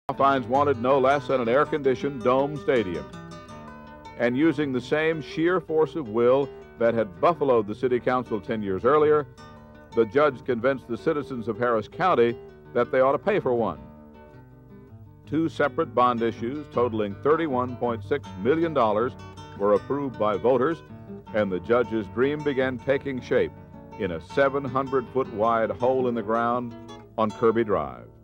finds wanted no less than an air-conditioned dome stadium. And using the same sheer force of will that had buffaloed the city council 10 years earlier, the judge convinced the citizens of Harris County that they ought to pay for one. 2 separate bond issues totaling $31.6 million were approved by voters, and the judge's dream began taking shape in a 700-foot wide hole in the ground on Kirby Drive.